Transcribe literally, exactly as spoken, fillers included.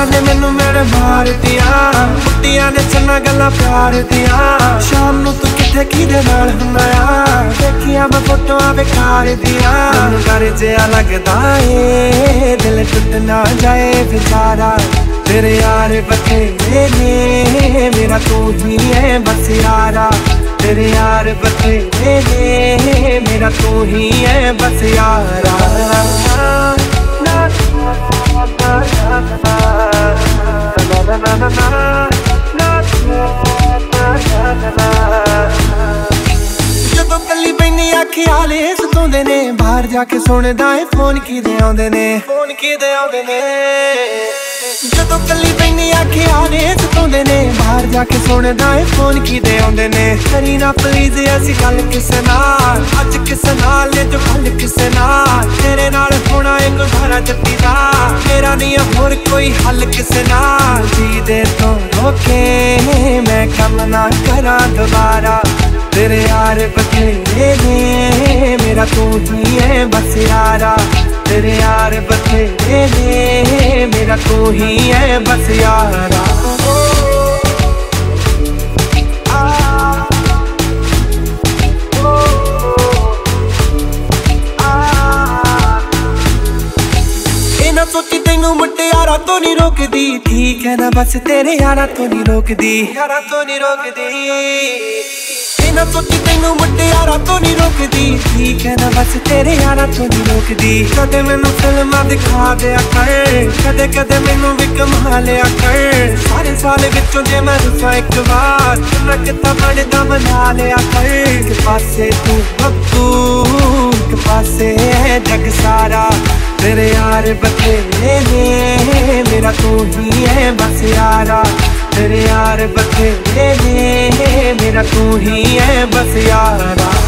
सारियां ने मैनू मेरे मार दिया, कुत्तियां ने चन्ना गल्लां प्यार दिया। शाम नू तू किथे किदे नाल हुंदा आ, देखिया मैं फोटोआं बेकार दिया। मैनू डर जिहा लगदा ए दिल टुट ना जाए बेचारा, तेरे यार बथेरे ने मेरा तू ही है बस यारा। तेरे यार बथेरे ने मेरा तू ही है बस यारा। जदों कल्ली पैनी ख्याल सताउंदे ने, बाहर जाके सुनदा ए फोन किदे आउंदे ने, फोन किदे आउंदे ने। जदों कल्ली पैनी ख्याल सताउंदे ने, बाहर जाके सुनदा ए फोन किदे आउंदे ने। करी ना प्लीज ऐसी गल किसे नाल, अज किसे नाल ने जो कल किसे नाल। तेरे नाल होना ए गुजारा जट्टी दा, मेरा नहीं होर कोई हल किसे नाल। जी दे तो रोके मैं कम ना करा दोबारा, तेरे यार बथेरे ने मेरा तू ही है बस यारा। तेरे यार बथेरे ने मेरा तू ही है बस यारा। इना सोची तेनू मुटियारा तो नहीं रोकदी, ठीक है ना बस तेरे यारा तो नहीं रोकदी, यारा तो नहीं रोकदी। ना सोची तेनू मुटियारा तो नहीं रोकदी, ठीक है ना बस तेरे यारा तो नहीं रोकदी। कदे मैनू फिल्मां दिखा दिया कर, कदे कदे मैनू भी कमा लिया कर। सारे साल विचों जे मैं रुसा एक बार, ना किता बनदा बना लिया कर। एक पासे तू बब्बू, एक पासे है जग सारा। तेरे यार बथेरे ने मेरा तू ही है बस यारा। तेरे यार बथेरे ने मेरा तू ही है बस यारा।